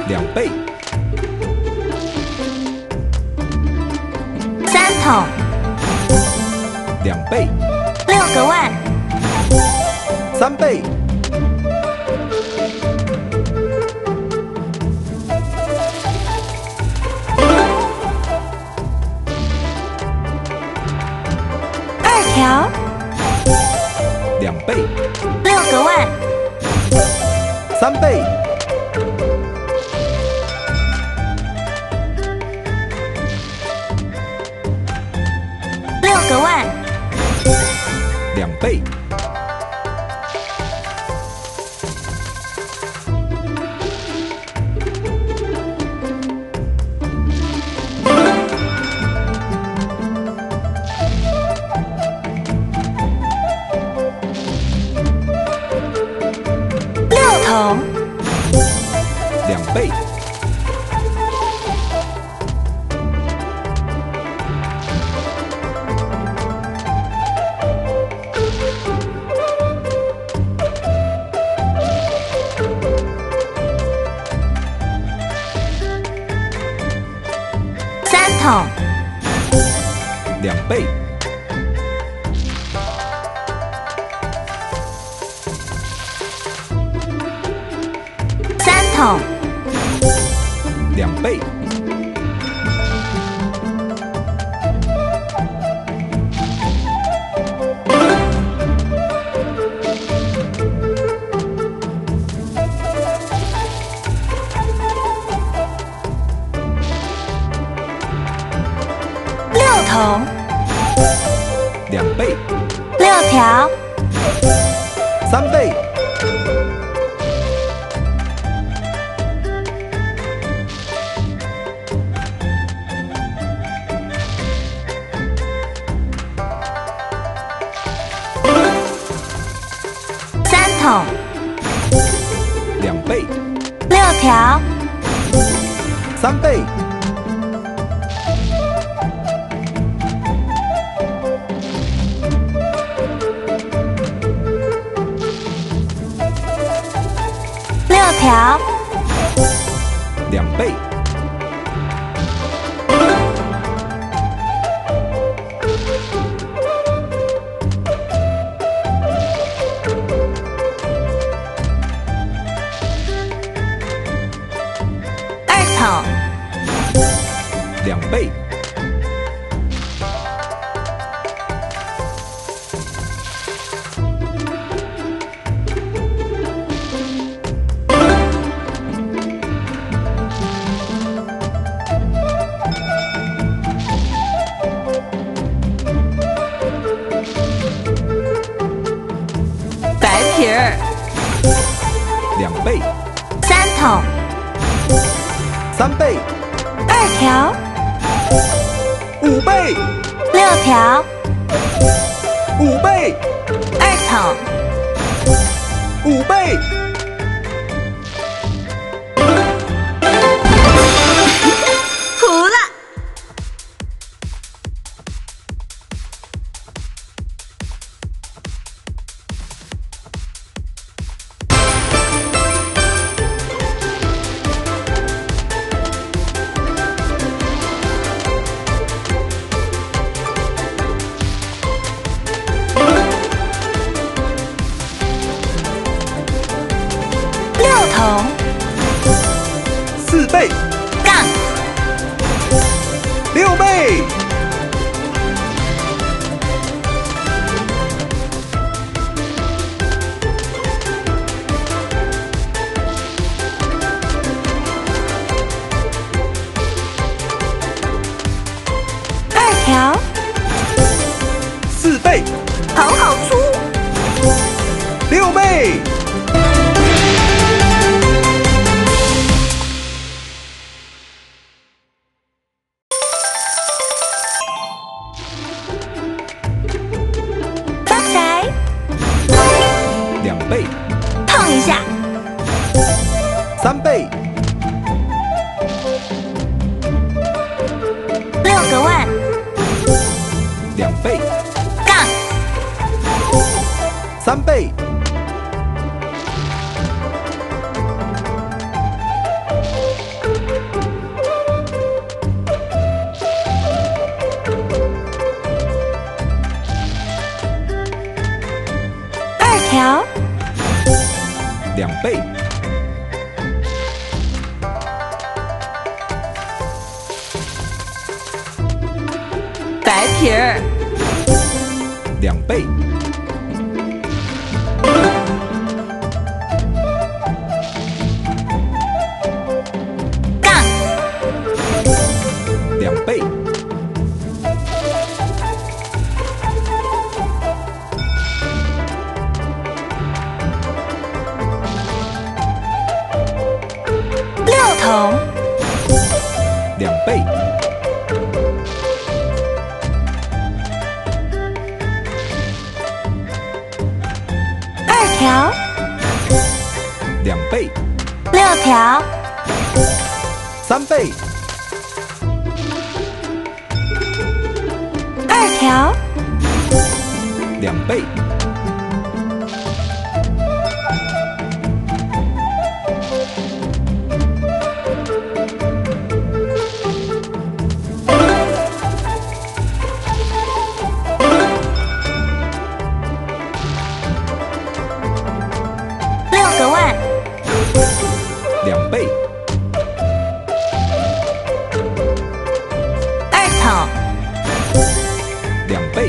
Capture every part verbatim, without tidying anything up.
两倍。 三桶， 两倍。 六个万， 三倍。 二条， 两倍。 六个万， 三倍。 六个万， 两倍。 六桶， 两倍。 三桶， 两倍。 三桶， 两倍。 六桶， 两倍。 六条， 三倍。 三桶， 两倍。 六条， 三倍。 六条， 两倍。 二桶， 两倍。 白皮儿， 两倍。 三桶， 三倍。 二条， 五倍。 六条， 五倍。 二桶， 五倍。 糊了。六桶， 四倍。 杠， 六倍。 二条， 四倍。 好好粗。 六倍。 发财， 两倍。 碰一下。 三倍。 六个万， 两倍。 杠， 三倍。 条， 两倍， 白皮儿， 两倍， 杠， 两倍， 六筒， 两倍， 二条， 两倍， 六条， 三倍， 二条， 两倍， 六个万， 两倍， 二筒， 两倍，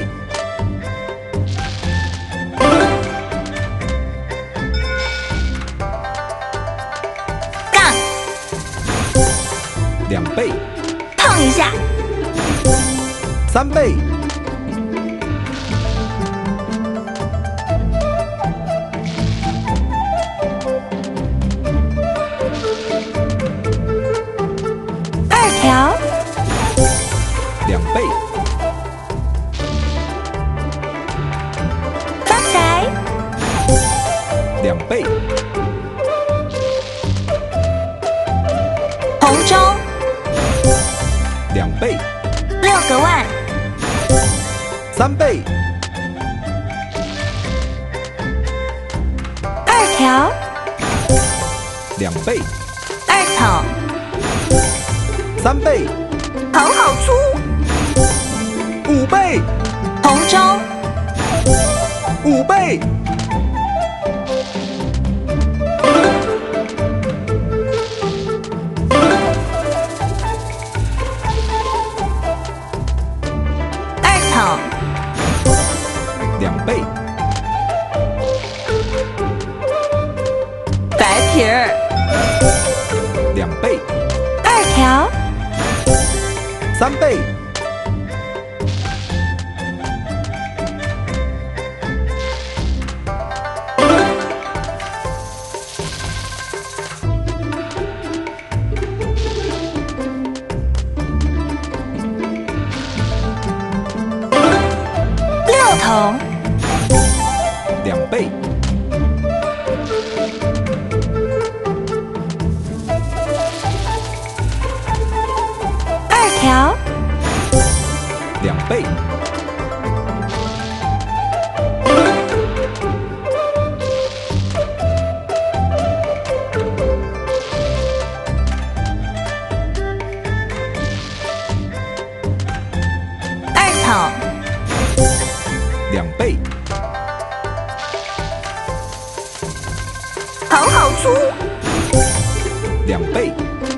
杠， 两倍， 碰一下， 三倍， 二条， 两倍， 发财， 两倍， 红中， 两倍， 六个万， 三倍， 二条， 两倍， 二筒， 三倍， 头好粗， 五倍， 红中， 五倍， 二筒， 两倍， 白皮儿， 两倍， 二条， 三倍， 六筒， 两倍， 二条， 两倍， 二筒， 两倍， 头好粗， 两倍，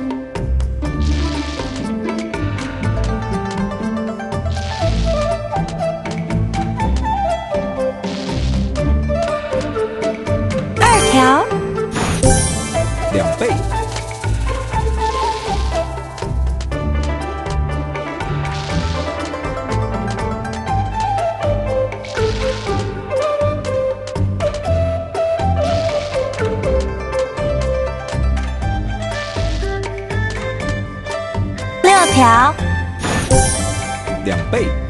二条， 两倍， 六条， 两倍，